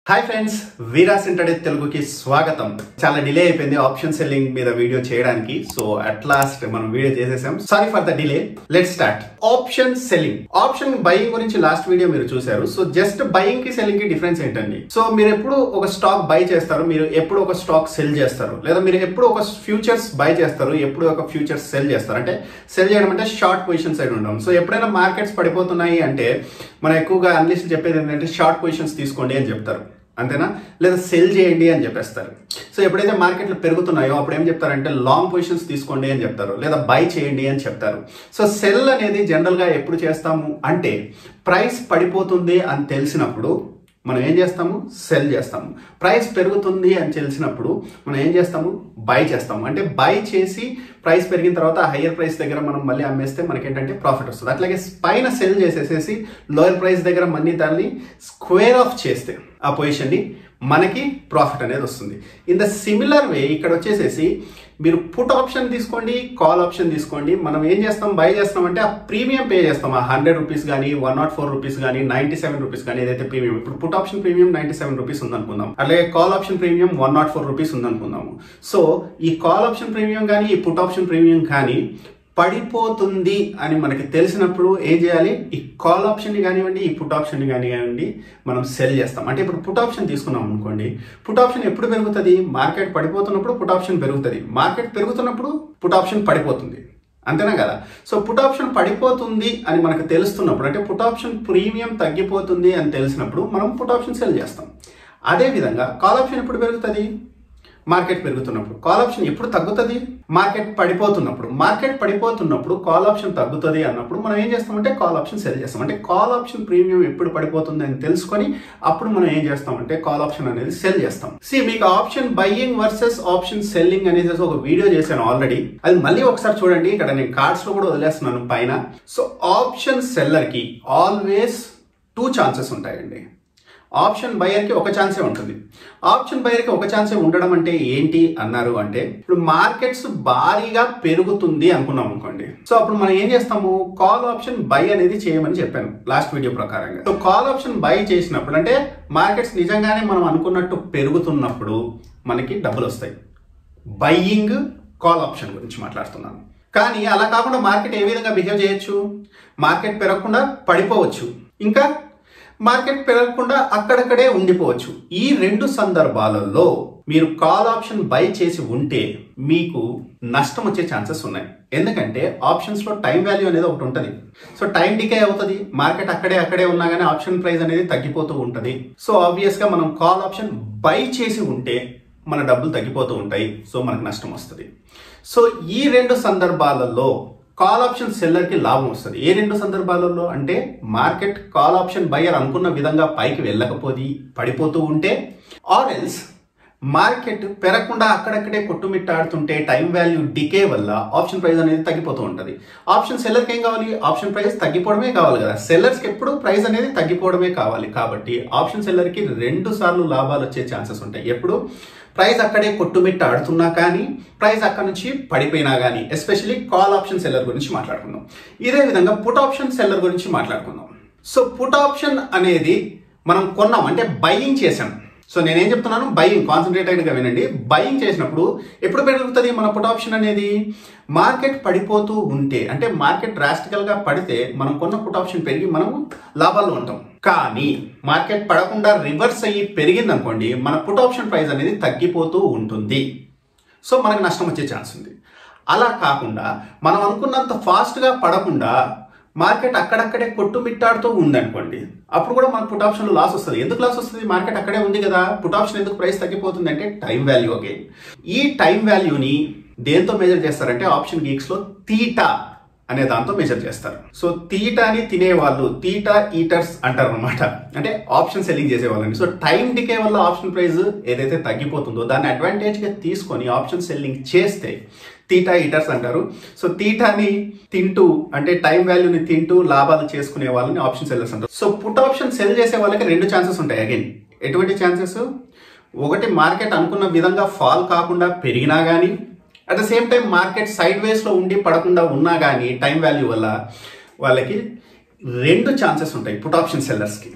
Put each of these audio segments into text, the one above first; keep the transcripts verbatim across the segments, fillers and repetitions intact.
Hi friends, వీరాస్ internet తెలుగుకి స్వాగతం. చాలా డిలే అయిపోయింది ఆప్షన్ సెల్లింగ్ మీద వీడియో చేయడానికి. సో అట్ లాస్ట్ మనం వీడియో చేసేసాం. Sorry for the delay. Let's start. Option selling, option buying గురించి లాస్ట్ వీడియో మీరు చూసారు. సో జస్ట్ బయింగ్ కి సెల్లింగ్ కి డిఫరెన్స్ ఏంటండి? సో మీరు ఎప్పుడు ఒక స్టాక్ బై చేస్తారు, మీరు ఎప్పుడు ఒక స్టాక్ సెల్ చేస్తారు, లేదా మీరు ఎప్పుడు ఒక ఫ్యూచర్స్ బై చేస్తారు, ఎప్పుడు ఒక ఫ్యూచర్స్ సెల్ చేస్తారు. అంటే సెల్ చేయడం అంటే షార్ట్ పొజిషన్ సైడ్ ఉండడం. సో ఎప్పుడైనా మార్కెట్స్ పడిపోతున్నాయి అంటే మనం ఎక్కువగా అనలిస్ట్ చెప్పేది ఏంటంటే షార్ట్ పొజిషన్స్ తీసుకోండి అని చెప్తారు, అంతేనా? లేదా సెల్ చేయండి అని చెప్పేస్తారు. సో ఎప్పుడైతే మార్కెట్లు పెరుగుతున్నాయో అప్పుడు ఏం చెప్తారంటే లాంగ్ పొజిషన్స్ తీసుకోండి అని చెప్తారు, లేదా బై చేయండి అని చెప్తారు. సో సెల్ అనేది జనరల్గా ఎప్పుడు చేస్తాము అంటే ప్రైస్ పడిపోతుంది అని తెలిసినప్పుడు మనం ఏం చేస్తాము, సెల్ చేస్తాము. ప్రైస్ పెరుగుతుంది అని తెలిసినప్పుడు మనం ఏం చేస్తాము, బై చేస్తాము. అంటే బై చేసి ప్రైస్ పెరిగిన తర్వాత హయ్యర్ ప్రైస్ దగ్గర మనం మళ్ళీ అమ్మేస్తే మనకి ఏంటంటే ప్రాఫిట్ వస్తుంది. అట్లాగే పైన సెల్ చేసేసేసి లోయర్ ప్రైస్ దగ్గర మనీ దాన్ని స్క్వేర్ ఆఫ్ చేస్తే ఆ పొజిషన్ని మనకి ప్రాఫిట్ అనేది వస్తుంది. ఇన్ ద సిమిలర్ వే ఇక్కడ వచ్చేసేసి మీరు పుట్ ఆప్షన్ తీసుకోండి, కాల్ ఆప్షన్ తీసుకోండి. మనం ఏం చేస్తాం, బై చేస్తాం అంటే ఆ ప్రీమియం పే చేస్తాం. ఆ హండ్రెడ్ రూపీస్ కానీ వన్ నాట్ ఫోర్ రూపీస్ కానీ నైన్టీ సెవెన్ రూపీస్ కానీ ఏదైతే ప్రీమియం, ఇప్పుడు put option premium ninety seven rupees ఉందనుకుందాం, అలాగే call option premium one nought four rupees ఉందనుకుందాము. సో ఈ కాల్ ఆప్షన్ ప్రీమియం కానీ ఈ పుట్ ఆప్షన్ ప్రీమియం కానీ పడిపోతుంది అని మనకి తెలిసినప్పుడు ఏం చేయాలి, ఈ కాల్ ఆప్షన్ని కానివ్వండి ఈ పుట్ ఆప్షన్ని కానివ్వండి మనం సెల్ చేస్తాం. అంటే ఇప్పుడు పుట్ ఆప్షన్ తీసుకున్నాం అనుకోండి, పుట్ ఆప్షన్ ఎప్పుడు పెరుగుతుంది, మార్కెట్ పడిపోతున్నప్పుడు పుట్ ఆప్షన్ పెరుగుతుంది, మార్కెట్ పెరుగుతున్నప్పుడు పుట్ ఆప్షన్ పడిపోతుంది, అంతేనా కదా? సో పుట్ ఆప్షన్ పడిపోతుంది అని మనకు తెలుస్తున్నప్పుడు, అంటే పుట్ ఆప్షన్ ప్రీమియం తగ్గిపోతుంది అని తెలిసినప్పుడు మనం పుట్ ఆప్షన్ సెల్ చేస్తాం. అదేవిధంగా కాల్ ఆప్షన్ ఎప్పుడు పెరుగుతుంది, మార్కెట్ పెరుగుతున్నప్పుడు. కాల్ ఆప్షన్ ఎప్పుడు తగ్గుతుంది, మార్కెట్ పడిపోతున్నప్పుడు. మార్కెట్ పడిపోతున్నప్పుడు కాల్ ఆప్షన్ తగ్గుతుంది అన్నప్పుడు మనం ఏం చేస్తామంటే కాల్ ఆప్షన్ సెల్ చేస్తాం. అంటే కాల్ ఆప్షన్ ప్రీమియం ఎప్పుడు పడిపోతుంది అని తెలుసుకొని అప్పుడు మనం ఏం చేస్తామంటే కాల్ ఆప్షన్ అనేది సెల్ చేస్తాం. సి మీకు option buying versus option selling అనేది ఒక వీడియో చేశాను ఆల్రెడీ, అది మళ్ళీ ఒకసారి చూడండి. ఇక్కడ నేను కార్డ్స్ లో కూడా వదిలేస్తున్నాను పైన. సో ఆప్షన్ సెల్లర్ కి ఆల్వేస్ టూ ఛాన్సెస్ ఉంటాయండి. ఆప్షన్ బయర్కి ఒక ఛాన్సే ఉంటుంది. ఆప్షన్ బయర్కి ఒక ఛాన్సే ఉండడం అంటే ఏంటి అన్నారు అంటే, ఇప్పుడు మార్కెట్స్ భారీగా పెరుగుతుంది అనుకున్నాం అనుకోండి. సో అప్పుడు మనం ఏం చేస్తాము, కాల్ ఆప్షన్ బై అనేది చేయమని చెప్పాను లాస్ట్ వీడియో ప్రకారంగా. సో కాల్ ఆప్షన్ బై చేసినప్పుడు అంటే మార్కెట్స్ నిజంగానే మనం అనుకున్నట్టు పెరుగుతున్నప్పుడు మనకి డబ్బులు వస్తాయి. బయ్యింగ్ కాల్ ఆప్షన్ గురించి మాట్లాడుతున్నాను. కానీ అలా కాకుండా మార్కెట్ ఏ విధంగా బిహేవ్ చేయొచ్చు, మార్కెట్ పెరగకుండా పడిపోవచ్చు, ఇంకా మార్కెట్ పెరగకుండా అక్కడక్కడే ఉండిపోవచ్చు. ఈ రెండు సందర్భాలలో మీరు కాల్ ఆప్షన్ బై చేసి ఉంటే మీకు నష్టం వచ్చే ఛాన్సెస్ ఉన్నాయి. ఎందుకంటే ఆప్షన్స్ లో టైం వాల్యూ అనేది ఒకటి ఉంటుంది. సో టైం డికే అవుతుంది, మార్కెట్ అక్కడే అక్కడే ఉన్నా కానీ ఆప్షన్ ప్రైస్ అనేది తగ్గిపోతూ ఉంటుంది. సో ఆబ్వియస్ గా మనం కాల్ ఆప్షన్ బై చేసి ఉంటే మన డబ్బులు తగ్గిపోతూ ఉంటాయి, సో మనకు నష్టం వస్తుంది. సో ఈ రెండు సందర్భాలలో కాల్ ఆప్షన్ సెల్లర్ కి లాభం వస్తుంది. ఏ రెండు సందర్భాలలో అంటే మార్కెట్ కాల్ ఆప్షన్ బయర్ అనుకున్న విధంగా పైకి వెళ్ళకపోతే పడిపోతూ ఉంటే, ఆర్ ఎల్స్ మార్కెట్ పెరగకుండా అక్కడక్కడే కొట్టుమిట్టాడుతుంటే టైం వాల్యూ డికే వల్ల ఆప్షన్ ప్రైస్ అనేది తగ్గిపోతూ ఉంటుంది. ఆప్షన్ సెల్లర్కి ఏం కావాలి, ఆప్షన్ ప్రైస్ తగ్గిపోవడమే కావాలి కదా. సెల్లర్స్కి ఎప్పుడు ప్రైస్ అనేది తగ్గిపోవడమే కావాలి. కాబట్టి ఆప్షన్ సెల్లర్కి రెండు సార్లు లాభాలు వచ్చే ఛాన్సెస్ ఉంటాయి. ఎప్పుడు ప్రైస్ అక్కడే కొట్టుమిట్ట ఆడుతున్నా కానీ, ప్రైస్ అక్కడ నుంచి పడిపోయినా కానీ. ఎస్పెషల్లీ కాల్ ఆప్షన్ సెల్లర్ గురించి మాట్లాడుకుందాం. ఇదే విధంగా పుట్ ఆప్షన్ సెల్లర్ గురించి మాట్లాడుకుందాం. సో పుట్ ఆప్షన్ అనేది మనం కొన్నాం అంటే బయింగ్ చేసాం. సో నేనేం చెప్తున్నాను, బయింగ్ కాన్సన్ట్రేటెడ్ గా వినండి. బయింగ్ చేసినప్పుడు ఎప్పుడు పెరుగుతుంది మన పుట్ ఆప్షన్ అనేది, మార్కెట్ పడిపోతూ ఉంటే. అంటే మార్కెట్ డ్రాస్టికల్ గా పడితే మనం కొన్న పుట్ ఆప్షన్ పెరిగి మనము లాభాల్లో ఉంటాం. కానీ మార్కెట్ పడకుండా రివర్స్ అయ్యి పెరిగింది అనుకోండి, మన పుట్ ఆప్షన్ ప్రైస్ అనేది తగ్గిపోతూ ఉంటుంది. సో మనకు నష్టం వచ్చే ఛాన్స్ ఉంది. అలా కాకుండా మనం అనుకున్నంత ఫాస్ట్ గా పడకుండా మార్కెట్ అక్కడక్కడే కొట్టుమిట్టాడుతూ ఉంది అనుకోండి, అప్పుడు కూడా మనకు పుట్ ఆప్షన్ లాస్ వస్తుంది. ఎందుకు లాస్ వస్తుంది, మార్కెట్ అక్కడే ఉంది కదా. పుట్ ఆప్షన్ ఎందుకు ప్రైస్ తగ్గిపోతుంది అంటే టైం వాల్యూ అగైన్. ఈ టైం వాల్యూని దేంతో మెజర్ చేస్తారంటే ఆప్షన్ గీక్స్ లో తీటా అనే దాంతో మెజర్ చేస్తారు. సో తీటాని తినే వాళ్ళు తీటా ఈటర్స్ అంటారు అనమాట, అంటే ఆప్షన్ సెల్లింగ్ చేసే వాళ్ళని. సో టైం డికే వల్ల ఆప్షన్ ప్రైస్ ఏదైతే తగ్గిపోతుందో దాన్ని అడ్వాంటేజ్ గా తీసుకొని ఆప్షన్ సెల్లింగ్ చేస్తే తీటా ఈటర్స్ అంటారు. సో తీటాని తింటూ అంటే టైం వాల్యూని తింటూ లాభాలు చేసుకునే వాళ్ళని ఆప్షన్ సెల్లర్స్ అంటారు. సో పుట్ ఆప్షన్ సెల్ చేసే వాళ్ళకి రెండు ఛాన్సెస్ ఉంటాయి. అగైన్ ఎటువంటి ఛాన్సెస్, ఒకటి మార్కెట్ అనుకున్న విధంగా ఫాల్ కాకుండా పెరిగినా కానీ, at the same time market sideways లో ఉండి పడకుండా ఉన్నా కానీ టైం వాల్యూ వల్ల వాళ్ళకి రెండు ఛాన్సెస్ ఉంటాయి పుట్ ఆప్షన్ సెల్లర్స్ కి.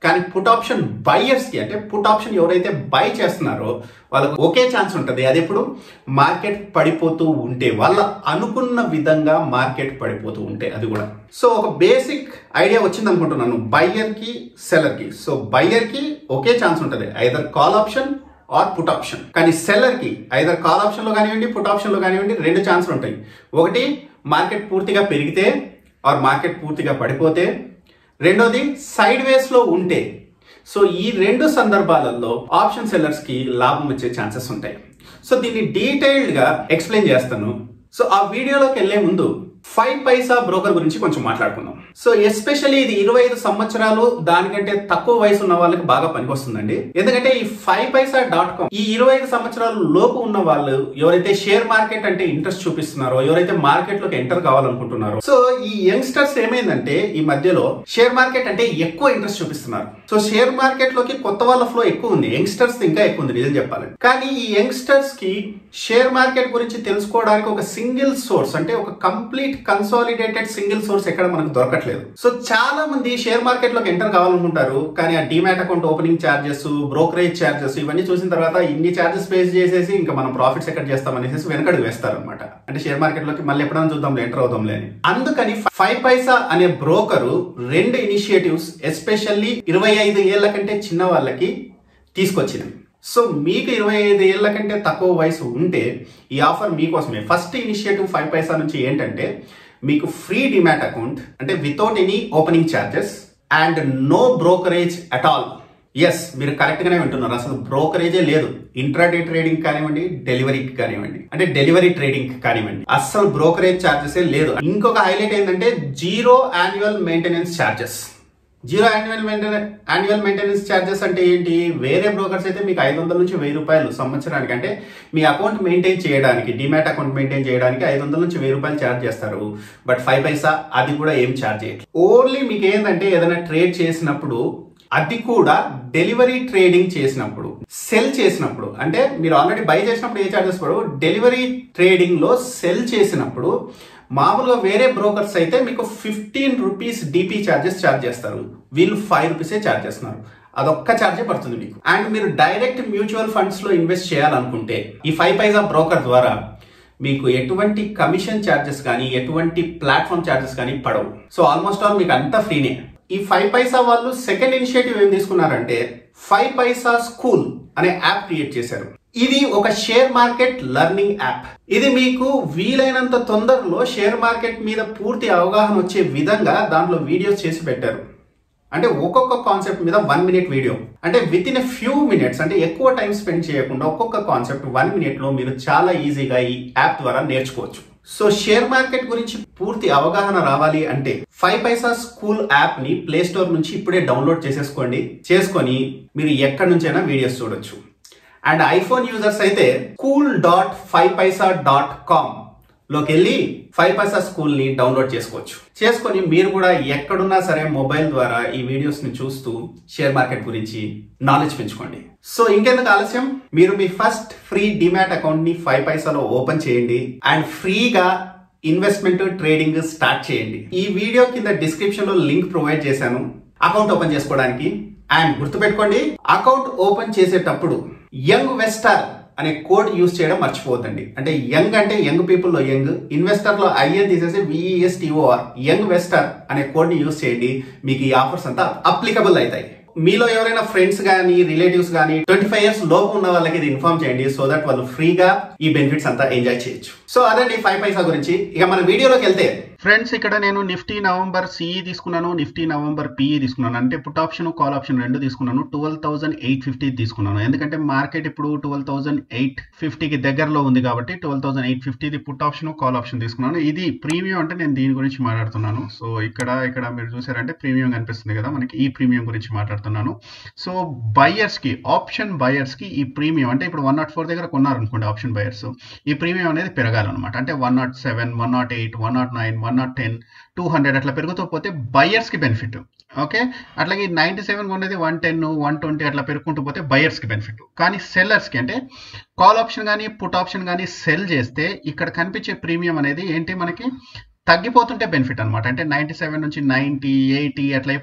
కానీ పుట్ ఆప్షన్ బయర్స్ కి అంటే పుట్ ఆప్షన్ ఎవరైతే బై చేస్తున్నారో వాళ్ళకు ఒకే ఛాన్స్ ఉంటుంది. అది ఎప్పుడు మార్కెట్ పడిపోతూ ఉంటే, వాళ్ళ అనుకున్న విధంగా మార్కెట్ పడిపోతూ ఉంటే, అది కూడా. సో ఒక బేసిక్ ఐడియా వచ్చింది అనుకుంటున్నాను బయ్యర్ కి సెల్లర్ కి. సో బయ్యర్ కి ఒకే ఛాన్స్ ఉంటుంది, either call option or put option. కానీ సెల్లర్ కి ఐదర్ కాల్ ఆప్షన్ లో కానివ్వండి పుట్ ఆప్షన్ లో కానివ్వండి రెండు ఛాన్సులు ఉంటాయి. ఒకటి మార్కెట్ పూర్తిగా పెరిగితే ఆర్ మార్కెట్ పూర్తిగా పడిపోతే, రెండోది సైడ్ వేస్ లో ఉంటే. సో ఈ రెండు సందర్భాలలో ఆప్షన్ సెల్లర్స్ కి లాభం వచ్చే ఛాన్సెస్ ఉంటాయి. సో దీన్ని డీటెయిల్డ్ గా ఎక్స్ప్లెయిన్ చేస్తాను. సో ఆ వీడియోలోకి వెళ్లే ముందు ఫైవ్ పైసా బ్రోకర్ గురించి కొంచెం మాట్లాడుకుందాం. సో ఎస్పెషల్లీ ఇది ఇరవై ఐదు సంవత్సరాలు దానికంటే తక్కువ వయసు ఉన్న వాళ్ళకి బాగా పనికొస్తుందండి. ఎందుకంటే ఈ ఫైవ్ పైసా డాట్ కామ్ ఈ ఇరవై ఐదు సంవత్సరాల లోపు ఉన్న వాళ్ళు ఎవరైతే షేర్ మార్కెట్ అంటే ఇంట్రెస్ట్ చూపిస్తున్నారో, ఎవరైతే మార్కెట్ లోకి ఎంటర్ కావాలనుకుంటున్నారో, సో ఈ యంగ్స్టర్స్ ఏమైందంటే ఈ మధ్యలో షేర్ మార్కెట్ అంటే ఎక్కువ ఇంట్రెస్ట్ చూపిస్తున్నారు. సో షేర్ మార్కెట్ లోకి కొత్త వాళ్ళ ఫ్లో ఎక్కువ ఉంది, యంగ్స్టర్స్ ఇంకా ఎక్కువ ఉంది నిజం చెప్పాలంటే. కానీ ఈ యంగ్స్టర్స్ కి షేర్ మార్కెట్ గురించి తెలుసుకోవడానికి ఒక సింగిల్ సోర్స్ అంటే ఒక కంప్లీట్ కన్సాలిడేటెడ్ సింగిల్ సోర్స్ ఎక్కడ మనకు దొరకట్లేదు. సో చాలా మంది షేర్ మార్కెట్ లోకి ఎంటర్ కావాలనుకుంటారు, కానీ ఆ demat account opening charges, brokerage charges ఇవన్నీ చూసిన తర్వాత ఇన్ని ఛార్జెస్ పే చేసేసి ఇంకా మనం ప్రాఫిట్స్ ఎక్కడ చేస్తాం అనేసి వెనకడుగు వేస్తారు అనమాట. అంటే షేర్ మార్కెట్ లోకి మళ్ళీ ఎప్పుడైనా చూద్దాం ఎంటర్ అవుదాంలే అని. అందుకని ఫైవ్ పైసా అనే బ్రోకరు రెండు ఇనిషియేటివ్స్ ఎస్పెషల్లీ ఇరవై ఐదు ఏళ్ల కంటే చిన్న వాళ్ళకి తీసుకొచ్చింది. సో మీకు ఇరవై ఐదు ఏళ్ల కంటే తక్కువ వయసు ఉంటే ఈ ఆఫర్ మీకోసమే. ఫస్ట్ ఇనిషియేటివ్ ఫైవ్ పైసా నుంచి ఏంటంటే మీకు ఫ్రీ డిమాట్ అకౌంట్, అంటే without any opening charges and no brokerage at all. Yes, మీరు కరెక్ట్ గానే వింటున్నారు, అసలు బ్రోకరేజే లేదు. ఇంట్రాడే ట్రేడింగ్ కానివ్వండి, డెలివరీకి కానివ్వండి, అంటే డెలివరీ ట్రేడింగ్ కానివ్వండి, అస్సలు బ్రోకరేజ్ ఛార్జెస్ లేదు. ఇంకొక హైలైట్ ఏంటంటే zero annual maintenance charges. Zero annual maintenance annual maintenance charges అంటే ఏంటి? వేరే బ్రోకర్స్ అయితే మీకు ఐదు వందల నుంచి వెయ్యి రూపాయలు సంవత్సరానికి, అంటే మీ అకౌంట్ మెయింటైన్ చేయడానికి, డిమాట్ అకౌంట్ మెయింటైన్ చేయడానికి ఐదు వందల నుంచి వెయ్యి రూపాయలు ఛార్జ్ చేస్తారు. బట్ ఫైవ్ పైసా అది కూడా ఏం ఛార్జ్ చేయట్లేదు. ఓన్లీ మీకు ఏంటంటే ఏదైనా ట్రేడ్ చేసినప్పుడు, అది కూడా డెలివరీ ట్రేడింగ్ చేసినప్పుడు, సెల్ చేసినప్పుడు, అంటే మీరు ఆల్రెడీ బై చేసినప్పుడు ఏ ఛార్జెస్ పడవు, డెలివరీ ట్రేడింగ్ లో సెల్ చేసినప్పుడు మామూలుగా వేరే బ్రోకర్స్ అయితే మీకు fifteen rupees DP charges charge చేస్తారు, వీళ్ళు ఫైవ్ రూపీసే ఛార్జ్ చేస్తున్నారు. అదొక్క ఛార్జే పడుతుంది మీకు. అండ్ మీరు డైరెక్ట్ మ్యూచువల్ ఫండ్స్ లో ఇన్వెస్ట్ చేయాలనుకుంటే ఈ ఫైవ్ పైసా బ్రోకర్ ద్వారా మీకు ఎటువంటి కమిషన్ ఛార్జెస్ కానీ ఎటువంటి ప్లాట్ఫామ్ ఛార్జెస్ కానీ పడవు. సో ఆల్మోస్ట్ ఆల్ మీకు అంతా ఫ్రీనే. ఈ ఫైవ్ పైసా వాళ్ళు సెకండ్ ఇనిషియేటివ్ ఏం తీసుకున్నారంటే ఫైవ్ పైసా స్కూల్ అనే యాప్ క్రియేట్ చేశారు. ఇది ఒక షేర్ మార్కెట్ లెర్నింగ్ యాప్. ఇది మీకు వీలైనంత తొందరలో షేర్ మార్కెట్ మీద పూర్తి అవగాహన వచ్చే విధంగా దాంట్లో వీడియోస్ చేసి పెట్టారు. అంటే ఒక్కొక్క కాన్సెప్ట్ మీద వన్ మినిట్ వీడియో, అంటే within a few minutes, అంటే ఎక్కువ టైం స్పెండ్ చేయకుండా ఒక్కొక్క కాన్సెప్ట్ వన్ మినిట్ లో మీరు చాలా ఈజీగా ఈ యాప్ ద్వారా నేర్చుకోవచ్చు. సో షేర్ మార్కెట్ గురించి పూర్తి అవగాహన రావాలి అంటే ఫైవ్ పైసా స్కూల్ యాప్ ని ప్లే స్టోర్ నుంచి ఇప్పుడే డౌన్లోడ్ చేసేసుకోండి. చేసుకొని మీరు ఎక్కడి నుంచైనా వీడియోస్ చూడొచ్చు. అండ్ ఐఫోన్ యూజర్స్ అయితే school dot five Paisa dot com లోకి వెళ్ళి ఫైవ్ పైసా స్కూల్ ని డౌన్లోడ్ చేసుకోవచ్చు. చేసుకొని మీరు కూడా ఎక్కడున్నా సరే మొబైల్ ద్వారా ఈ వీడియోస్ ని చూస్తూ షేర్ మార్కెట్ గురించి నాలెడ్జ్ పెంచుకోండి. సో ఇంకెందుకు ఆలస్యం, మీరు మీ ఫస్ట్ ఫ్రీ డిమాట్ అకౌంట్ ని ఫైవ్ పైసాలో ఓపెన్ చేయండి అండ్ ఫ్రీగా ఇన్వెస్ట్మెంట్ ట్రేడింగ్ స్టార్ట్ చేయండి. ఈ వీడియో కింద డిస్క్రిప్షన్ లో లింక్ ప్రొవైడ్ చేశాను అకౌంట్ ఓపెన్ చేసుకోవడానికి. అండ్ గుర్తుపెట్టుకోండి, అకౌంట్ ఓపెన్ చేసేటప్పుడు యంగ్ వెస్టర్ అనే కోడ్ యూజ్ చేయడం మర్చిపోవద్దండి. అంటే యంగ్ అంటే యంగ్ పీపుల్ లో యంగ్, ఇన్వెస్టర్ లో ఐఎన్ తీసేసి విఈఎస్టీఓఆర్ యంగ్ వెస్టర్ అనే కోడ్ ని యూజ్ చేయండి. మీకు ఈ ఆఫర్స్ అంతా అప్లికబుల్ అవుతాయి. మీలో ఎవరైనా ఫ్రెండ్స్ గానీ రిలేటివ్స్ గానీ ట్వంటీ ఫైవ్ ఇయర్స్ లోపు ఉన్న వాళ్ళకి ఇది ఇన్ఫార్మ్ చేయండి, సో దట్ వాళ్ళు ఫ్రీగా ఈ బెనిఫిట్స్ అంతా ఎంజాయ్ చేయొచ్చు. సో అదండి ఫైవ్ పైసా గురించి. ఇక మన వీడియోలోకి వెళ్తే ఫ్రెండ్స్, ఇక్కడ నేను నిఫ్టీ నవంబర్ సిఈ తీసుకున్నాను, నిఫ్టీ నవంబర్ పిఈ తీసుకున్నాను. అంటే పుట్ ఆప్షన్ కాల్ ఆప్షన్ రెండు తీసుకున్నాను. ట్వెల్వ్ థౌసండ్ ఎయిట్ ఫిఫ్టీ తీసుకున్నాను, ఎందుకంటే మార్కెట్ ఇప్పుడు ట్వెల్వ్ థౌసండ్ ఎయిట్ ఫిఫ్టీకి దగ్గరలో ఉంది కాబట్టి ట్వెల్వ్ థౌసండ్ ఎయిట్ ఫిఫ్టీది పుట్ ఆప్షన్ కాల్ ఆప్షన్ తీసుకున్నాను. ఇది ప్రీమియం, అంటే నేను దీని గురించి మాట్లాడుతున్నాను. సో ఇక్కడ ఇక్కడ మీరు చూసారంటే ప్రీమియం కనిపిస్తుంది కదా మనకి, ఈ ప్రీమియం గురించి మాట్లాడుతున్నాను. సో బయర్స్ కి, ఆప్షన్ బయర్స్ కి ఈ ప్రీమియం అంటే ఇప్పుడు వన్ నాట్ ఫోర్ దగ్గర కొన్నారనుకోండి ఆప్షన్ బయర్స్, ఈ ప్రీమియం అనేది పెరగాలన్నమాట. అంటే one nought seven one nought eight one nought nine one nought ten two hundred అట్లా పెరుగుతూ పోతే బయర్స్ కి బెనిఫిట్. ఓకే, అట్లాగే నైన్టీ సెవెన్ కొనేది వన్ టెన్ వన్ ట్వంటీ అట్లా పెరుగుకుంటూ పోతే బయర్స్ కి బెనిఫిట్. కానీ సెల్లర్స్ కి, అంటే కాల్ ఆప్షన్ కానీ పుట్ ఆప్షన్ కానీ సెల్ చేస్తే ఇక్కడ కనిపించే ప్రీమియం అనేది ఏంటి మనకి తగ్గిపోతుంటే బెనిఫిట్ అనమాట. అంటే నైన్టీ సెవెన్ నుంచి నైన్టీ ఎయిటీ అట్లా అయిపోతే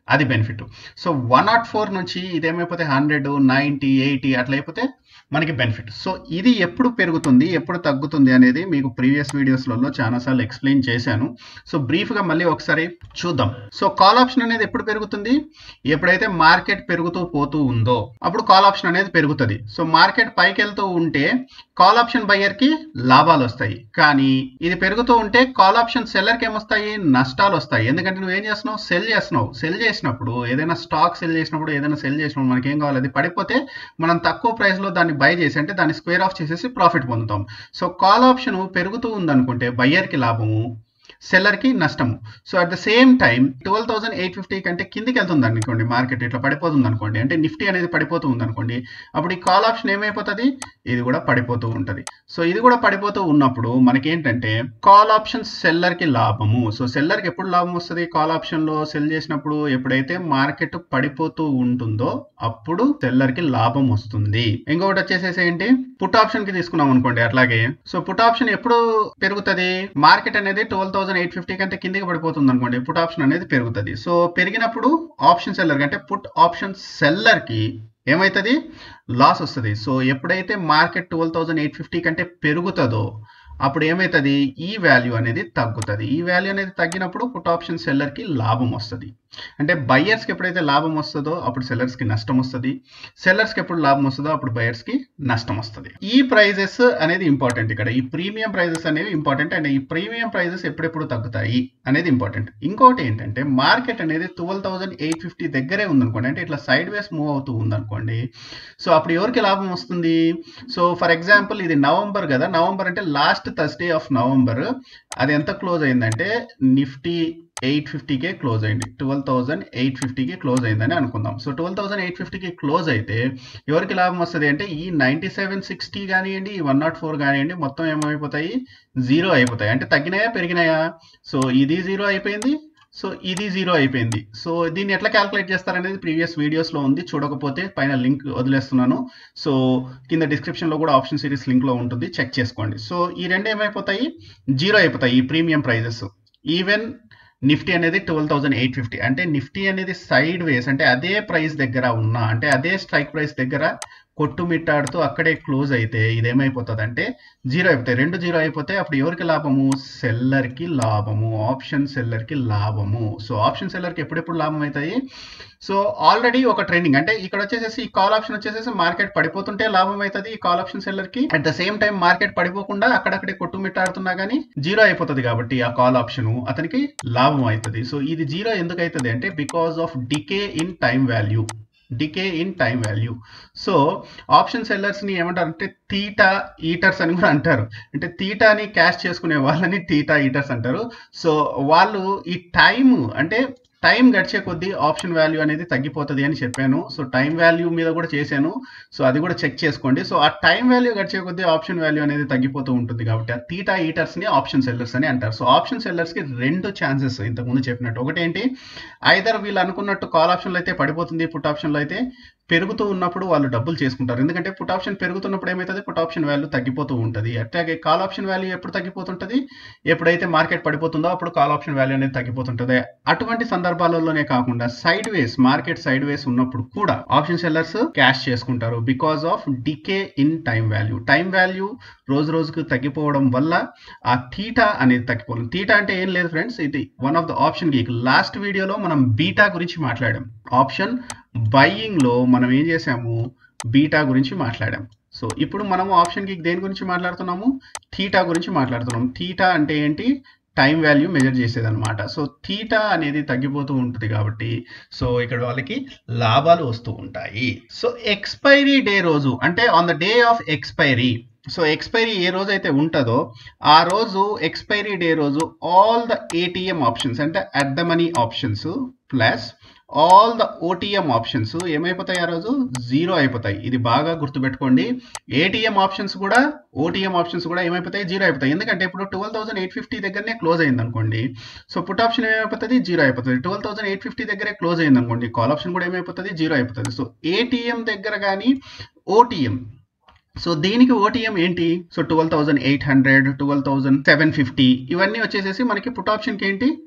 అది benefit. So one nought four నుంచి ఇదేమైపోతే హండ్రెడ్ నైంటీ ఎయిటీ అట్లా అయిపోతే మనకి బెనిఫిట్. సో ఇది ఎప్పుడు పెరుగుతుంది ఎప్పుడు తగ్గుతుంది అనేది మీకు ప్రీవియస్ వీడియోస్లలో చాలాసార్లు ఎక్స్ప్లెయిన్ చేశాను. సో బ్రీఫ్గా మళ్ళీ ఒకసారి చూద్దాం. సో కాల్ ఆప్షన్ అనేది ఎప్పుడు పెరుగుతుంది? ఎప్పుడైతే మార్కెట్ పెరుగుతూ పోతూ ఉందో అప్పుడు కాల్ ఆప్షన్ అనేది పెరుగుతుంది. సో మార్కెట్ పైకి వెళ్తూ ఉంటే కాల్ ఆప్షన్ బయ్యర్కి లాభాలు వస్తాయి, కానీ ఇది పెరుగుతూ ఉంటే కాల్ ఆప్షన్ సెల్లర్కి ఏమొస్తాయి? నష్టాలు వస్తాయి. ఎందుకంటే నువ్వేం చేస్తున్నావు? సెల్ చేస్తున్నావు. సెల్ చేసినప్పుడు ఏదైనా స్టాక్ సెల్ చేసినప్పుడు ఏదైనా సెల్ చేసినప్పుడు మనకి ఏం కావాలి? అది పడిపోతే మనం తక్కువ ప్రైస్లో దాన్ని బై చేసి అంటే దాన్ని స్క్వేర్ ఆఫ్ చేసేసి ప్రాఫిట్ పొందుతాం. సో కాల్ ఆప్షన్ పెరుగుతూ ఉందనుకుంటే బయ్యర్కి లాభము, సెల్లర్కి నష్టము. So at the same time twelve thousand eight fifty కంటే కిందికి వెళ్తుంది అనుకోండి, మార్కెట్ ఇట్లా పడిపోతుంది అనుకోండి, అంటే నిఫ్టీ అనేది పడిపోతూ ఉంది అనుకోండి, అప్పుడు ఈ కాల్ ఆప్షన్ ఏమైపోతుంది? ఇది కూడా పడిపోతూ ఉంటుంది. సో ఇది కూడా పడిపోతూ ఉన్నప్పుడు మనకేంటంటే కాల్ ఆప్షన్ సెల్లర్కి లాభము. సో సెల్లర్కి ఎప్పుడు లాభం వస్తుంది? కాల్ ఆప్షన్లో సెల్ చేసినప్పుడు ఎప్పుడైతే మార్కెట్ పడిపోతూ ఉంటుందో అప్పుడు సెల్లర్కి లాభం వస్తుంది. ఇంకొకటి వచ్చేసేసి ఏంటి? పుట్ ఆప్షన్ కి తీసుకున్నాం అనుకోండి అట్లాగే. సో పుట్ ఆప్షన్ ఎప్పుడు పెరుగుతుంది? మార్కెట్ అనేది ట్వెల్వ్ థౌసండ్ ఎయిట్ ఫిఫ్టీ కంటే కిందికి పడిపోతుంది అనుకోండి, పుట్ ఆప్షన్ అనేది పెరుగుతుంది. సో పెరిగినప్పుడు ఆప్షన్ సెల్లర్ అంటే పుట్ ఆప్షన్ సెల్లర్ కి ఏమవుతుంది? లాస్ వస్తుంది. సో ఎప్పుడైతే market twelve thousand eight fifty కంటే పెరుగుతుందో అప్పుడు ఏమవుతుంది? ఈ వాల్యూ అనేది తగ్గుతుంది. ఈ వాల్యూ అనేది తగ్గినప్పుడు పుట్ ఆప్షన్ సెల్లర్కి లాభం వస్తుంది. అంటే బయ్యర్స్కి ఎప్పుడైతే లాభం వస్తుందో అప్పుడు సెల్లర్స్కి నష్టం వస్తుంది. సెల్లర్స్కి ఎప్పుడు లాభం వస్తుందో అప్పుడు బయ్యర్స్కి నష్టం వస్తుంది. ఈ ప్రైజెస్ అనేది ఇంపార్టెంట్. ఇక్కడ ఈ ప్రీమియం ప్రైజెస్ అనేవి ఇంపార్టెంట్. అండ్ ఈ ప్రీమియం ప్రైజెస్ ఎప్పుడెప్పుడు తగ్గుతాయి అనేది ఇంపార్టెంట్. ఇంకోటి ఏంటంటే మార్కెట్ అనేది ట్వెల్వ్ థౌసండ్ ఎయిట్ ఫిఫ్టీ దగ్గరే ఉందనుకోండి, అంటే ఇట్లా సైడ్ వేస్ మూవ్ అవుతూ ఉందనుకోండి, సో అప్పుడు ఎవరికి లాభం వస్తుంది? సో ఫర్ ఎగ్జాంపుల్ ఇది నవంబర్ కదా, నవంబర్ అంటే లాస్ట్ థర్స్డే ఆఫ్ నవంబర్ అది ఎంత క్లోజ్ అయిందంటే నిఫ్టీ ఎయిట్ ఫిఫ్టీకే క్లోజ్ అయింది. ట్వెల్వ్ థౌసండ్ ఎయిట్ ఫిఫ్టీకి క్లోజ్ అయిందని అనుకుందాం. సో ట్వెల్వ్ థౌసండ్ ఎయిట్ ఫిఫ్టీకి క్లోజ్ అయితే ఎవరికి లాభం వస్తుంది అంటే ఈ నైంటీ సెవెన్ సిక్స్టీ కానివ్వండి, ఈ వన్ నాట్ ఫోర్ కానివ్వండి, మొత్తం ఏమైపోతాయి? జీరో అయిపోతాయి. అంటే తగ్గినాయా పెరిగినాయా? సో ఇది జీరో అయిపోయింది, సో ఇది జీరో అయిపోయింది. సో దీన్ని ఎట్లా క్యాల్కులేట్ చేస్తారనేది ప్రీవియస్ వీడియోస్లో ఉంది, చూడకపోతే పైన లింక్ వదిలేస్తున్నాను. సో కింద డిస్క్రిప్షన్లో కూడా ఆప్షన్ సిరీస్ లింక్లో ఉంటుంది, చెక్ చేసుకోండి. సో ఈ రెండు ఏమైపోతాయి? జీరో అయిపోతాయి ఈ ప్రీమియం ప్రైజెస్. ఈవెన్ నిఫ్టీ అనేది ట్వెల్వ్ థౌసండ్ ఎయిట్ ఫిఫ్టీ అంటే నిఫ్టీ అనేది సైడ్ వేస్ అంటే అదే ప్రైస్ దగ్గర ఉన్నా అంటే అదే స్ట్రైక్ ప్రైస్ దగ్గర కొట్టుమిట్టాడుతూ అక్కడే క్లోజ్ అయితే ఇదేమైపోతుంది అంటే జీరో అయిపోతాయి. రెండు జీరో అయిపోతే అప్పుడు ఎవరికి లాభము? సెల్లర్కి లాభము, ఆప్షన్ సెల్లర్కి లాభము. సో ఆప్షన్ సెల్లర్కి ఎప్పుడెప్పుడు లాభం అవుతాయి? సో ఆల్రెడీ ఒక ట్రెండింగ్ అంటే ఇక్కడ వచ్చేసేసి ఈ కాల్ ఆప్షన్ వచ్చేసేసి మార్కెట్ పడిపోతుంటే లాభం అవుతుంది ఈ కాల్ ఆప్షన్ సెల్లర్కి. At the same time market పడిపోకుండా అక్కడక్కడే కొట్టుమిట్టాడుతున్నా కానీ జీరో అయిపోతుంది కాబట్టి ఆ కాల్ ఆప్షన్ అతనికి లాభం అవుతుంది. సో ఇది జీరో ఎందుకు అవుతుంది అంటే because of decay in time value. Decay in time value. So option సెల్లర్స్ని ఏమంటారంటే థీటా ఈటర్స్ అని కూడా అంటారు. అంటే థీటాని క్యాష్ చేసుకునే వాళ్ళని థీటా ఈటర్స్ అంటారు. సో వాళ్ళు ఈ టైం అంటే టైం గడిచే కొద్దీ ఆప్షన్ వాల్యూ అనేది తగ్గిపోతుంది అని చెప్పాను. సో టైం వాల్యూ మీద కూడా చేశాను, సో అది కూడా చెక్ చేసుకోండి. సో ఆ టైం వాల్యూ గడిచే కొద్దీ ఆప్షన్ వాల్యూ అనేది తగ్గిపోతూ ఉంటుంది కాబట్టి ఆ థీటా ఈటర్స్ని ఆప్షన్ సెల్లర్స్ అని అంటారు. సో ఆప్షన్ సెల్లర్స్కి రెండు ఛాన్సెస్ ఇంతకుముందు చెప్పినట్టు. ఒకటి ఏంటి, ఐదర్ వీళ్ళు అనుకున్నట్టు కాల్ ఆప్షన్లో అయితే పడిపోతుంది, పుట్ ఆప్షన్లో అయితే పెరుగుతూ ఉన్నప్పుడు వాళ్ళు డబ్బులు చేసుకుంటారు. ఎందుకంటే పుట్ ఆప్షన్ పెరుగుతున్నప్పుడు ఏమవుతుంది? పుట్ ఆప్షన్ వాల్యూ తగ్గిపోతూ ఉంటుంది. అట్లాగే కాల్ ఆప్షన్ వాల్యూ ఎప్పుడు తగ్గిపోతుంటుంది? ఎప్పుడైతే మార్కెట్ పడిపోతుందో అప్పుడు కాల్ ఆప్షన్ వాల్యూ అనేది తగ్గిపోతుంటుంది. అటువంటి సందర్భాలలోనే కాకుండా sideways market sideways ఉన్నప్పుడు కూడా ఆప్షన్ సెల్లర్స్ క్యాష్ చేసుకుంటారు because of decay in time value. Time value రోజు రోజుకు తగ్గిపోవడం వల్ల ఆ థీటా అనేది తగ్గిపోతుంది. థీటా అంటే ఏం లేదు ఫ్రెండ్స్, ఇది one of the option geek. Last వీడియోలో మనం బీటా గురించి మాట్లాడాం. ఆప్షన్ బయింగ్ లో మనం ఏం చేసాము? బీటా గురించి మాట్లాడాం. సో ఇప్పుడు మనము ఆప్షన్ గీక్ దేని గురించి మాట్లాడుతున్నాము? థీటా గురించి మాట్లాడుతున్నాం. థీటా అంటే ఏంటి? టైం వాల్యూ మెజర్ చేసేది అనమాట. సో థీటా అనేది తగ్గిపోతూ ఉంటుంది కాబట్టి సో ఇక్కడ వాళ్ళకి లాభాలు వస్తూ ఉంటాయి. సో ఎక్స్పైరీ డే రోజు అంటే on the day of expiry, so expiry ఏ రోజు అయితే ఉంటుందో ఆ రోజు ఎక్స్పైరీ డే రోజు ఆల్ ద ఏటీఎం ఆప్షన్స్ అంటే at the money options plus all the OTM options ఏమైపోతాయి? ఆ రోజు జీరో అయిపోతాయి. ఇది బాగా గుర్తుపెట్టుకోండి. ఏటీఎం ఆప్షన్స్ కూడా ఓటీఎం ఆప్షన్స్ కూడా ఏమైపోతాయి? జీరో అయిపోతాయి. ఎందుకంటే ఇప్పుడు ట్వెల్వ్ థౌసండ్ ఎయిట్ ఫిఫ్టీ దగ్గరనే క్లోజ్ అయింది అనుకోండి, సో పుట్ ఆప్షన్ ఏమైపోతుంది? జీరో అయిపోతుంది. ట్వెల్వ్ థౌసండ్ ఎయిట్ ఫిఫ్టీ దగ్గరే క్లోజ్ అయింది అనుకోండి, కాల్ ఆప్షన్ కూడా ఏమైపోతుంది? జీరో అయిపోతుంది. సో ఏటీఎం దగ్గర కానీ ఓటీఎం, సో దీనికి ఓటీఎం ఏంటి? So twelve thousand eight hundred twelve thousand seven fifty ఇవన్నీ వచ్చేసేసి మనకి పుట్ ఆప్షన్కి ఏంటి?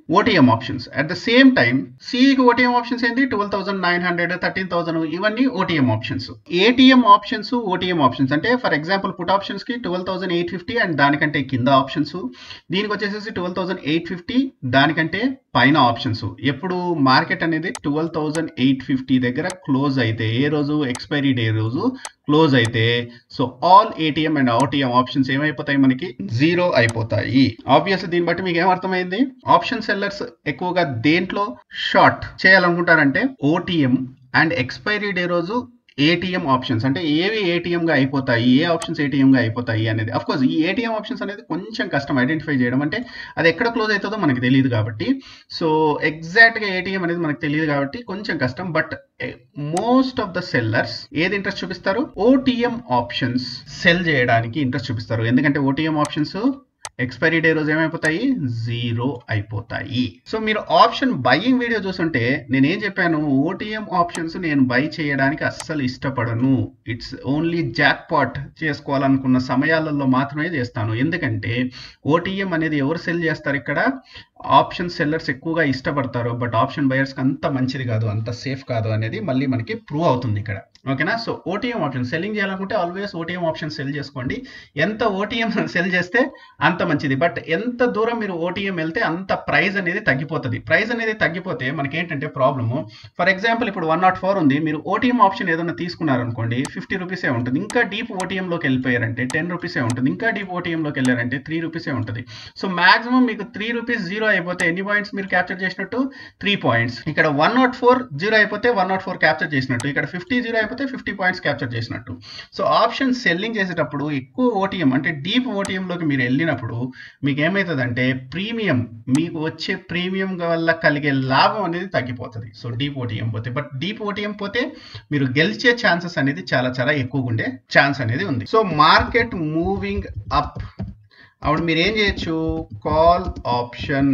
OTM options. At the same time సిఈకి ఓటీఎం ఆప్షన్స్ ఏంటి, twelve thousand nine hundred thirteen thousand ఇవన్నీ OTM options. ATM options OTM options అంటే ఫర్ ఎగ్జాంపుల్ పుట్ ఆప్షన్స్ కి twelve thousand eight fifty and దానికంటే కింద ఆప్షన్స్, దీనికి వచ్చేసేసి ట్వెల్వ్ థౌసండ్ ఎయిట్ ఫిఫ్టీ దానికంటే పైన ఆప్షన్స్. ఎప్పుడు మార్కెట్ అనేది ట్వెల్వ్ థౌసండ్ ఎయిట్ ఫిఫ్టీ దగ్గర క్లోజ్ అయితే, ఏ రోజు ఎక్స్పైరీ డే రోజు క్లోజ్ అయితే, so all ATM and OTM options ఏమైపోతాయి, మనకి జీరో అయిపోతాయి. ఆబ్వియస్లీ దీన్ని బట్టి మీకు ఏమర్థమైంది, ఆప్షన్ సెల్లర్స్ ఎక్కువగా దేంట్లో షార్ట్ చేయాలనుకుంటారంటే ఓటీఎం అండ్ ఎక్స్పైరీ డే రోజు ఏటీఎం ఆప్షన్స్. అంటే ఏవి ఏటీఎం గా అయిపోతాయి, ఏ ఆప్షన్స్ ఏటీఎం గా అయిపోతాయి అనేది. అఫ్ కోర్స్ ఈ ఏటీఎం ఆప్షన్స్ అనేది కొంచెం కష్టం ఐడెంటిఫై చేయడం, అంటే అది ఎక్కడ క్లోజ్ అవుతుందో మనకు తెలియదు కాబట్టి. సో ఎగ్జాక్ట్ గా ఏటీఎం అనేది మనకు తెలియదు కాబట్టి కొంచెం కష్టం. But most of the sellers ఏది ఇంట్రెస్ట్ చూపిస్తారు, ఓటీఎం ఆప్షన్స్ సెల్ చేయడానికి ఇంట్రెస్ట్ చూపిస్తారు. ఎందుకంటే ఓటీఎం ఆప్షన్స్ ఎక్స్పైరీ డే రోజు ఏమైపోతాయి, జీరో అయిపోతాయి. సో మీరు ఆప్షన్ బయింగ్ వీడియో చూస్తుంటే నేనేం చెప్పాను, ఓటీఎం ఆప్షన్స్ నేను బై చేయడానికి అస్సలు ఇష్టపడను. ఇట్స్ ఓన్లీ జాక్ పాట్ చేసుకోవాలనుకున్న సమయాలలో మాత్రమే చేస్తాను. ఎందుకంటే ఓటీఎం అనేది ఎవరు సెల్ చేస్తారు, ఇక్కడ ఆప్షన్ సెల్లర్స్ ఎక్కువగా ఇష్టపడతారు. బట్ ఆప్షన్ బయర్స్కి అంత మంచిది కాదు, అంత సేఫ్ కాదు అనేది మళ్ళీ మనకి ప్రూవ్ అవుతుంది ఇక్కడ. ఓకేనా. సో ఓటీఎం ఆప్షన్ సెల్లింగ్ చేయాలనుకుంటే ఆల్వేస్ ఓటీఎం ఆప్షన్ సెల్ చేసుకోండి. ఎంత ఓటీఎం సెల్ చేస్తే అంత మంచిది. బట్ ఎంత దూరం మీరు ఓటీఎం వెళ్తే అంత ప్రైస్ అనేది తగ్గిపోతుంది. ప్రైస్ అనేది తగ్గిపోతే మనకి ఏంటంటే ప్రాబ్లము, ఫర్ ఎగ్జాంపుల్ ఇప్పుడు వన్ నాట్ ఫోర్ ఉంది, మీరు ఓటీఎం ఆప్షన్ ఏదైనా తీసుకున్నారనుకోండి ఫిఫ్టీ రూపీసే ఉంటుంది. ఇంకా డీప్ ఓటీఎంలోకి వెళ్ళిపోయారంటే టెన్ రూపీసే ఉంటుంది. ఇంకా డీప్ ఓటీఎంలోకి వెళ్ళారంటే త్రీ రూపీసే ఉంటుంది. సో మాక్సిమం మీకు త్రీ రూపీస్ జీరో అయిపోతే ఎన్ని పాయింట్స్ మీరు క్యాప్చర్ చేసినట్టు, త్రీ పాయింట్స్. ఇక్కడ వన్ నాట్ ఫోర్ జీరో అయిపోతే వన్ నాట్ ఫోర్ క్యాప్చర్ చేసినట్టు, ఇక్కడ ఫిఫ్టీ జీరో అయిపోతే ఫిఫ్టీ పాయింట్స్ క్యాప్చర్ చేసినట్టు. సో ఆప్షన్ సెల్లింగ్ చేసేటప్పుడు ఎక్కువ ఓటీఎం అంటే డీప్ ఓటీఎంలోకి మీరు వెళ్ళినప్పుడు మీకు ఏమవుతుందంటే ప్రీమియం, మీకు వచ్చే ప్రీమియం వల్ల కలిగే లాభం అనేది తగ్గిపోతుంది. సో డీప్ ఓటీఎం పోతే, బట్ డీప్ ఓటీఎం పోతే మీరు గెలిచే ఛాన్సెస్ అనేది చాలా చాలా ఎక్కువగా ఉండే ఛాన్స్ అనేది ఉంది. సో మార్కెట్ మూవింగ్ అప్ అప్పుడు మీరు ఏం చేయొచ్చు, కాల్ ఆప్షన్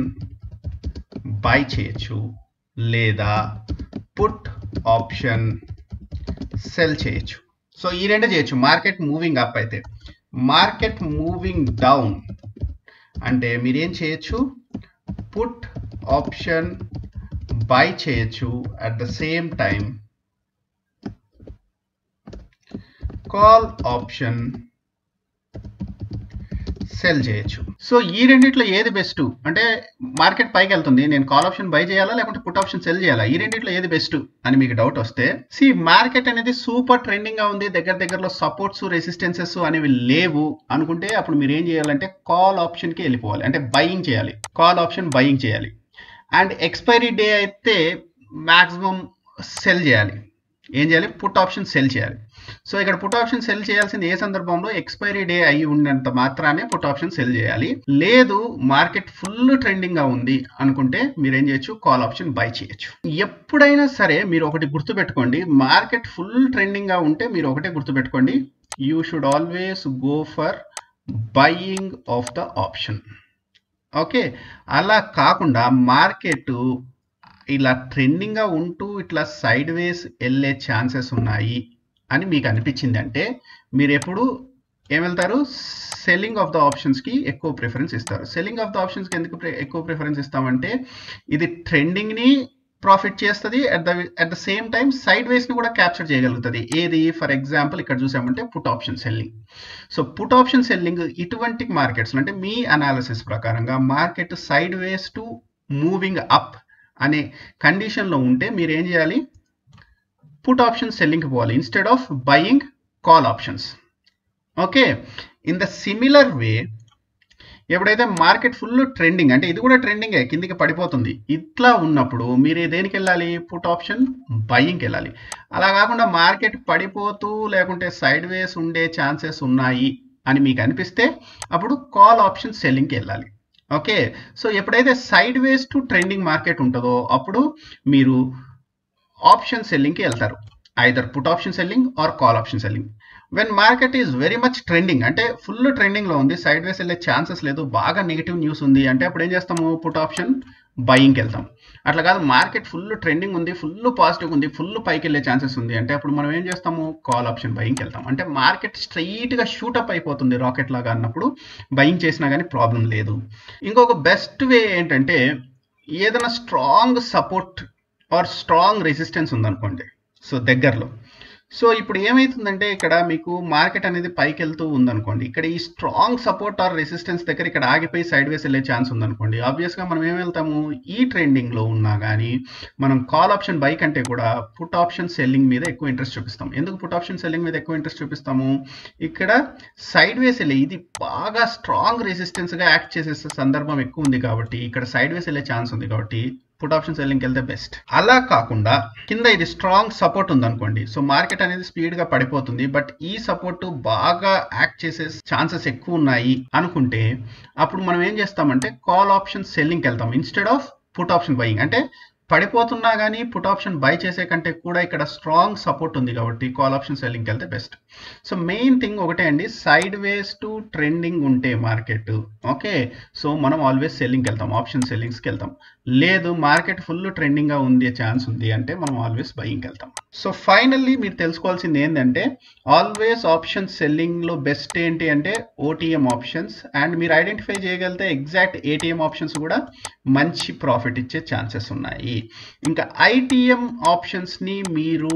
బై చేయొచ్చు, లేదా పుట్ ఆప్షన్ సెల్ చేయొచ్చు. సో ఈ రెండు చేయొచ్చు. మార్కెట్ మూవింగ్ అప్ అయితే. మార్కెట్ మూవింగ్ డౌన్ అంటే మీరేం చేయొచ్చు, పుట్ ఆప్షన్ బై చేయొచ్చు, at the same time call option sell చేయొచ్చు. సో ఈ రెండిట్లో ఏది బెస్ట్ అంటే, మార్కెట్ పైకి వెళ్తుంది, నేను కాల్ ఆప్షన్ బై చేయాలా లేకుంటే పుట్ ఆప్షన్ సెల్ చేయాలా, ఈ రెండిట్లో ఏది బెస్ట్ అని మీకు డౌట్ వస్తే, సి మార్కెట్ అనేది సూపర్ ట్రెండింగ్ గా ఉంది, దగ్గర దగ్గరలో సపోర్ట్స్ రెసిస్టెన్సెస్ అనేవి లేవు అనుకుంటే అప్పుడు మీరు ఏం చేయాలంటే కాల్ ఆప్షన్ కి వెళ్ళిపోవాలి, అంటే బయింగ్ చేయాలి, కాల్ ఆప్షన్ బయింగ్ చేయాలి. అండ్ ఎక్స్పైరీ డే అయితే మాక్సిమం సెల్ చేయాలి. ఏం చేయాలి, పుట్ ఆప్షన్ సెల్ చేయాలి. సో ఇక్కడ పుట్ ఆప్షన్ సెల్ చేయాల్సింది ఏ సందర్భంలో, ఎక్స్పైరీ డే అయి ఉన్నంత మాత్రానే పుట్ ఆప్షన్ సెల్ చేయాలి. లేదు మార్కెట్ ఫుల్ ట్రెండింగ్ గా ఉంది అనుకుంటే మీరు ఏం చేయొచ్చు, కాల్ ఆప్షన్ బై చేయొచ్చు. ఎప్పుడైనా సరే మీరు ఒకటి గుర్తుపెట్టుకోండి, మార్కెట్ ఫుల్ ట్రెండింగ్ గా ఉంటే మీరు ఒకటే గుర్తుపెట్టుకోండి, you should always go for buying of the option. Okay, అలా కాకుండా మార్కెట్ ఇలా ట్రెండింగ్ గా ఉంటూ ఇట్లా సైడ్ వేస్ వెళ్ళే ఛాన్సెస్ ఉన్నాయి అని మీకు అనిపించింది అంటే మీరు ఎప్పుడు ఏం వెళ్తారు, సెల్లింగ్ ఆఫ్ ద ఆప్షన్స్ కి ఎక్కువ ప్రిఫరెన్స్ ఇస్తారు. సెల్లింగ్ ఆఫ్ ద ఆప్షన్స్ కి ఎందుకు ఎక్కువ ప్రిఫరెన్స్ ఇస్తామంటే ఇది ట్రెండింగ్ ని ప్రాఫిట్ చేస్తుంది, at the at the same time sideways ని కూడా క్యాప్చర్ చేయగలుగుతుంది. ఏది, ఫర్ ఎగ్జాంపుల్ ఇక్కడ చూసామంటే put option selling. So put option selling ఇటువంటి మార్కెట్స్ అంటే మీ అనాలిసిస్ ప్రకారంగా market sideways to moving up అనే కండిషన్లో ఉంటే మీరు ఏం చేయాలి, పుట్ ఆప్షన్ సెల్లింగ్కి పోవాలి instead of buying call options. Okay, in the similar way ఎప్పుడైతే మార్కెట్ ఫుల్ ట్రెండింగ్ అంటే ఇది కూడా ట్రెండింగ్ కిందికి పడిపోతుంది, ఇట్లా ఉన్నప్పుడు మీరు దేనికి వెళ్ళాలి, పుట్ ఆప్షన్ బయింగ్కి వెళ్ళాలి. అలా కాకుండా మార్కెట్ పడిపోతూ లేకుంటే సైడ్ వేస్ ఉండే ఛాన్సెస్ ఉన్నాయి అని మీకు అనిపిస్తే అప్పుడు కాల్ ఆప్షన్ సెల్లింగ్కి వెళ్ళాలి. ఓకే, సో ఎప్పుడైతే sideways to trending market ఉంటుందో అప్పుడు మీరు ఆప్షన్ సెల్లింగ్కి వెళ్తారు, either put option selling or call option selling. When market is very much trending అంటే ఫుల్ ట్రెండింగ్లో ఉంది, సైడ్ వేస్ వెళ్ళే ఛాన్సెస్ లేదు, బాగా నెగిటివ్ న్యూస్ ఉంది అంటే అప్పుడు ఏం చేస్తాము, పుట్ ఆప్షన్ బయింగ్కి వెళ్తాం. అట్లా కాదు మార్కెట్ ఫుల్ ట్రెండింగ్ ఉంది, ఫుల్ పాజిటివ్ ఉంది, ఫుల్ పైకి వెళ్ళే ఛాన్సెస్ ఉంది అంటే అప్పుడు మనం ఏం చేస్తాము, కాల్ ఆప్షన్ బయింగ్కి వెళ్తాం. అంటే మార్కెట్ స్ట్రైట్గా షూటప్ అయిపోతుంది రాకెట్ లాగా అన్నప్పుడు బయింగ్ చేసినా కానీ ప్రాబ్లం లేదు. ఇంకొక బెస్ట్ వే ఏంటంటే ఏదైనా strong support or strong resistance ఉందనుకోండి, సో దగ్గరలో, సో ఇప్పుడు ఏమైతుందంటే ఇక్కడ మీకు మార్కెట్ అనేది పైకి వెళ్తూ ఉందనుకోండి, ఇక్కడ ఈ స్ట్రాంగ్ సపోర్ట్ ఆర్ రెసిస్టెన్స్ దగ్గర ఇక్కడ ఆగిపోయి సైడ్ వేస్ వెళ్ళే ఛాన్స్ ఉందనుకోండి, ఆబ్వియస్గా మనం ఏం వెళ్తాము, ఈ ట్రెండింగ్లో ఉన్నా కానీ మనం కాల్ ఆప్షన్ బై కంటే కూడా పుట్ ఆప్షన్ సెల్లింగ్ మీద ఎక్కువ ఇంట్రెస్ట్ చూపిస్తాం. ఎందుకు పుట్ ఆప్షన్ సెల్లింగ్ మీద ఎక్కువ ఇంట్రెస్ట్ చూపిస్తాము, ఇక్కడ సైడ్ వేస్ వెళ్ళే ఇది బాగా స్ట్రాంగ్ రెసిస్టెన్స్గా యాక్ట్ చేసే సందర్భం ఎక్కువ ఉంది కాబట్టి, ఇక్కడ సైడ్ వేస్ వెళ్ళే ఛాన్స్ ఉంది కాబట్టి పుట్ ఆప్షన్ సెల్లింగ్కి వెళ్తే బెస్ట్. అలా కాకుండా కింద ఇది స్ట్రాంగ్ సపోర్ట్ ఉందనుకోండి, సో మార్కెట్ అనేది స్పీడ్ గా పడిపోతుంది, బట్ ఈ సపోర్ట్ బాగా యాక్ట్ చేసే ఛాన్సెస్ ఎక్కువ ఉన్నాయి అనుకుంటే అప్పుడు మనం ఏం చేస్తామంటే కాల్ ఆప్షన్ సెల్లింగ్కి వెళ్తాం instead of put option buying. అంటే పడిపోతున్నా కానీ పుట్ ఆప్షన్ బై చేసే కంటే కూడా ఇక్కడ స్ట్రాంగ్ సపోర్ట్ ఉంది కాబట్టి కాల్ ఆప్షన్ సెల్లింగ్కి వెళ్తే బెస్ట్. సో మెయిన్ థింగ్ ఒకటే అండి, సైడ్ వేస్ టు ట్రెండింగ్ ఉంటే మార్కెట్, ఓకే, సో మనం ఆల్వేస్ సెల్లింగ్కి వెళ్తాం, ఆప్షన్ సెల్లింగ్స్కి వెళ్తాం. లేదు మార్కెట్ ఫుల్ ట్రెండింగ్గా ఉంది ఛాన్స్ ఉంది అంటే మనం ఆల్వేస్ బయింగ్కి వెళ్తాం. సో ఫైనల్లీ మీరు తెలుసుకోవాల్సింది ఏంటంటే ఆల్వేస్ ఆప్షన్ సెల్లింగ్లో బెస్ట్ ఏంటి అంటే ఓటీఎం ఆప్షన్స్, అండ్ మీరు ఐడెంటిఫై చేయగలిగితే ఎగ్జాక్ట్ ఏటీఎం ఆప్షన్స్ కూడా మంచి ప్రాఫిట్ ఇచ్చే ఛాన్సెస్ ఉన్నాయి. ఇంకా ఐటీఎం ఆప్షన్స్ని మీరు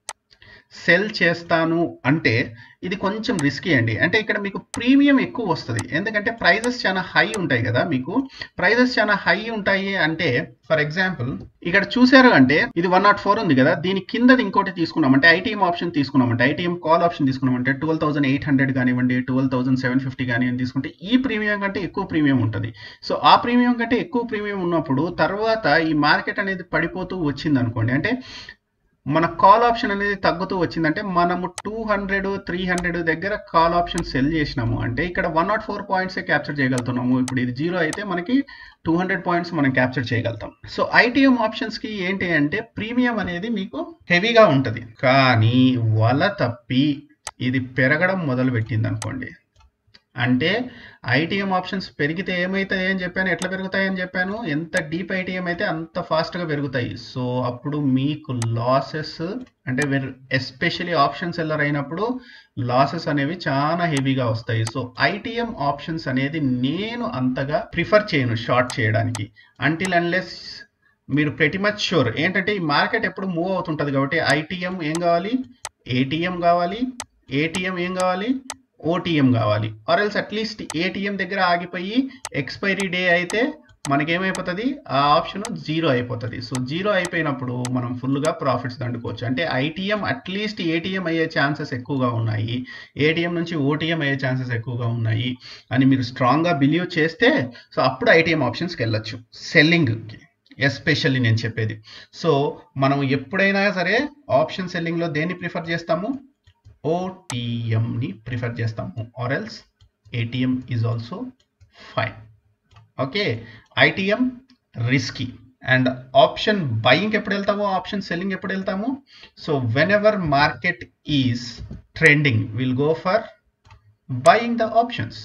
సెల్ చేస్తాను అంటే ఇది కొంచెం రిస్కీ అండి. అంటే ఇక్కడ మీకు ప్రీమియం ఎక్కువ వస్తుంది, ఎందుకంటే ప్రైజెస్ చాలా హై ఉంటాయి కదా, మీకు ప్రైజెస్ చాలా హై ఉంటాయి అంటే ఫర్ ఎగ్జాంపుల్ ఇక్కడ చూసారు అంటే ఇది వన్ నాట్ ఫోర్ ఉంది కదా, దీని కిందది ఇంకోటి తీసుకున్నామంటే ఐటీఎం ఆప్షన్ తీసుకున్నామంటే ఐటీఎం కాల్ ఆప్షన్ తీసుకున్నామంటే ట్వెల్వ్ థౌసండ్ ఎయిట్ హండ్రెడ్ కానివ్వండి, ట్వెల్వ్ థౌసండ్ సెవెన్ ఫిఫ్టీ కానివ్వండి తీసుకుంటే ఈ ప్రీమియం కంటే ఎక్కువ ప్రీమియం ఉంటుంది. సో ఆ ప్రీమియం కంటే ఎక్కువ ప్రీమియం ఉన్నప్పుడు తర్వాత ఈ మార్కెట్ అనేది పడిపోతూ వచ్చింది అనుకోండి, అంటే మన కాల్ ఆప్షన్ అనేది తగ్గుతూ వచ్చిందంటే మనము టూ హండ్రెడ్ త్రీ హండ్రెడ్ దగ్గర కాల్ ఆప్షన్ సెల్ చేసినాము అంటే ఇక్కడ వన్ నాట్ ఫోర్ పాయింట్సే క్యాప్చర్ చేయగలుగుతున్నాము. ఇప్పుడు ఇది జీరో అయితే మనకి టూ హండ్రెడ్ పాయింట్స్ మనం క్యాప్చర్ చేయగలుగుతాం. సో ఐటీఎం ఆప్షన్స్కి ఏంటి అంటే ప్రీమియం అనేది మీకు హెవీగా ఉంటుంది, కానీ వల తప్పి ఇది పెరగడం మొదలు పెట్టింది అనుకోండి, అంటే ఐటీఎం ఆప్షన్స్ పెరిగితే ఏమవుతాయి అని చెప్పాను, ఎట్లా పెరుగుతాయని చెప్పాను, ఎంత డీప్ ఐటీఎం అయితే అంత ఫాస్ట్గా పెరుగుతాయి. సో అప్పుడు మీకు లాసెస్ అంటే ఎస్పెషలీ ఆప్షన్ సెల్లర్ అయినప్పుడు లాసెస్ అనేవి చాలా హెవీగా వస్తాయి. సో ఐటీఎం ఆప్షన్స్ అనేది నేను అంతగా ప్రిఫర్ చేయను షార్ట్ చేయడానికి, అంటిల్ అన్లెస్ మీరు ప్రెటీ మచ్ షూర్ ఏంటంటే ఈ మార్కెట్ ఎప్పుడు మూవ్ అవుతుంటుంది కాబట్టి ఐటీఎం ఏం కావాలి, ఏటీఎం కావాలి, ఏటీఎం ఏం కావాలి, ఓటీఎం కావాలి, ఆర్ ఎల్స్ అట్లీస్ట్ ఏటీఎం దగ్గర ఆగిపోయి ఎక్స్పైరీ డే అయితే మనకేమైపోతుంది, ఆ ఆప్షన్ జీరో అయిపోతుంది. సో జీరో అయిపోయినప్పుడు మనం ఫుల్గా ప్రాఫిట్స్ దండుకోవచ్చు. అంటే ఐటీఎం అట్లీస్ట్ ఏటీఎం అయ్యే ఛాన్సెస్ ఎక్కువగా ఉన్నాయి, ఏటీఎం నుంచి ఓటీఎం అయ్యే ఛాన్సెస్ ఎక్కువగా ఉన్నాయి అని మీరు స్ట్రాంగ్గా బిలీవ్ చేస్తే సో అప్పుడు ఐటీఎం ఆప్షన్స్కి వెళ్ళొచ్చు సెల్లింగ్కి ఎస్పెషల్లీ నేను చెప్పేది. సో మనం ఎప్పుడైనా సరే ఆప్షన్ సెల్లింగ్లో దేన్ని ప్రిఫర్ చేస్తాము, ఓటీఎంని ప్రిఫర్ చేస్తాము, or else ATM is also fine. Okay, ITM risky and option buying ఎప్పుడు వెళ్తామో ఆప్షన్ సెల్లింగ్ ఎప్పుడు వెళ్తాము. So whenever market is trending will go for buying the options.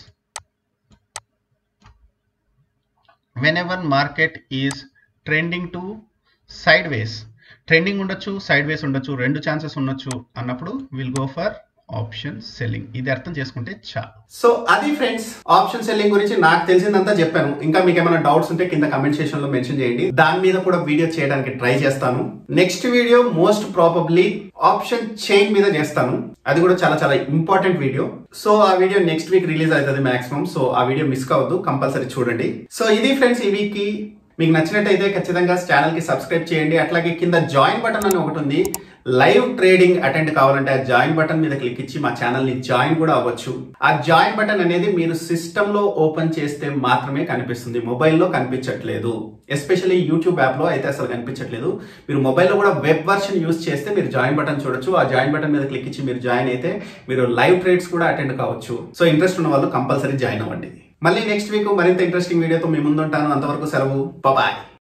Whenever market is trending to sideways, trending ఉండొచ్చు sideways ఉండొచ్చు రెండు chances ఉండొచ్చు అన్నప్పుడు will go for option selling. ఇది అర్థం చేసుకుంటే చాలు. సో అది ఫ్రెండ్స్, ఆప్షన్ సెల్లింగ్ గురించి నాకు తెలిసిందంతా చెప్పాను. ఇంకా మీకు ఏమైనా డౌట్స్ ఉంటే కింద కమెంట్ సెక్షన్ లో మెన్షన్ చేయండి, దాని మీద కూడా వీడియో చేయడానికి ట్రై చేస్తాను. Next video most probably option chain మీద చేస్తాను, అది కూడా చాలా చాలా ఇంపార్టెంట్ వీడియో. సో ఆ వీడియో నెక్స్ట్ వీక్ రిలీజ్ అవుతుంది మాక్సిమం, సో ఆ వీడియో మిస్ కావద్దు, కంపల్సరీ చూడండి. సో ఇది ఫ్రెండ్స్ ఈ వీక్ కి. మీకు నచ్చినట్టయితే ఖచ్చితంగా ఛానల్ కి సబ్స్క్రైబ్ చేయండి. అట్లాగే కింద జాయిన్ బటన్ అని ఒకటి ఉంది, లైవ్ ట్రేడింగ్ అటెండ్ కావాలంటే ఆ జాయిన్ బటన్ మీద క్లిక్ ఇచ్చి మా ఛానల్ ని జాయిన్ కూడా అవ్వచ్చు. ఆ జాయిన్ బటన్ అనేది మీరు సిస్టమ్ లో ఓపెన్ చేస్తే మాత్రమే కనిపిస్తుంది, మొబైల్లో కనిపించట్లేదు. ఎస్పెషల్లీ యూట్యూబ్ యాప్ లో అయితే అసలు కనిపించట్లేదు. మీరు మొబైల్లో కూడా వెబ్ వర్షన్ యూస్ చేస్తే మీరు జాయిన్ బటన్ చూడొచ్చు. ఆ జాయిన్ బటన్ మీద క్లిక్ ఇచ్చి మీరు జాయిన్ అయితే మీరు లైవ్ ట్రేడ్స్ కూడా అటెండ్ కావచ్చు. సో ఇంట్రెస్ట్ ఉన్న వాళ్ళు కంపల్సరీ జాయిన్ అవ్వండి. మళ్ళీ నెక్స్ట్ వీక్ మరింత ఇంట్రెస్టింగ్ వీడియోతో మీ ముందుంటాను. అంతవరకు సెలవు, బాయ్.